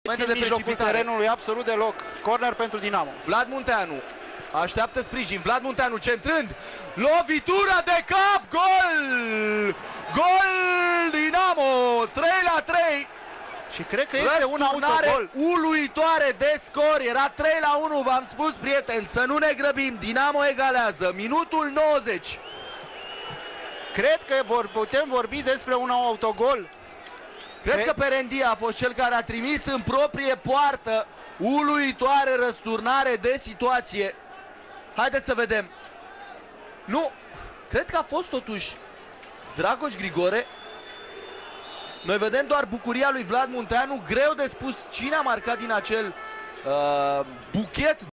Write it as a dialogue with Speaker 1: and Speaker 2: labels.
Speaker 1: În mijlocul terenului, absolut deloc. Corner pentru Dinamo.
Speaker 2: Vlad Munteanu așteaptă sprijin. Vlad Munteanu centrând. Lovitura de cap. Gol! Gol Dinamo! 3-3.
Speaker 1: Și cred că este un autogol
Speaker 2: uluitoare de scor. Era 3-1, v-am spus, prieteni, să nu ne grăbim. Dinamo egalează. Minutul 90.
Speaker 1: Cred că putem vorbi despre un autogol.
Speaker 2: Cred că Perendia a fost cel care a trimis în proprie poartă. Uluitoare răsturnare de situație. Haideți să vedem. Nu, cred că a fost totuși Dragoș Grigore. Noi vedem doar bucuria lui Vlad Munteanu. Greu de spus cine a marcat din acel buchet